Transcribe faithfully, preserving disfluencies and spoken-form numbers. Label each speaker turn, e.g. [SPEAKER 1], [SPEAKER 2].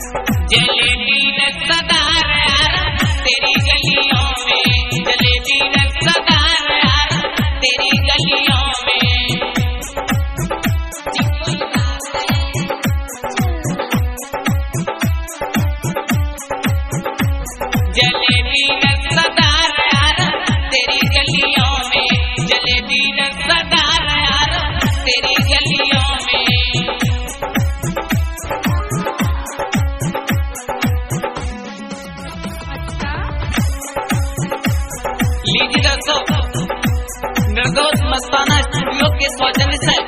[SPEAKER 1] जलेबी रसदार यार तेरी गलियों में, जलेबी रसदार यार तेरी गलियों में। जलेबी रसदार यार तेरी गलियों में, जलेबी रसदार यार तेरी गलियों में। लीजिए दोस्तों, निर्दोष मस्ताना स्टूडियो के सौजन्य से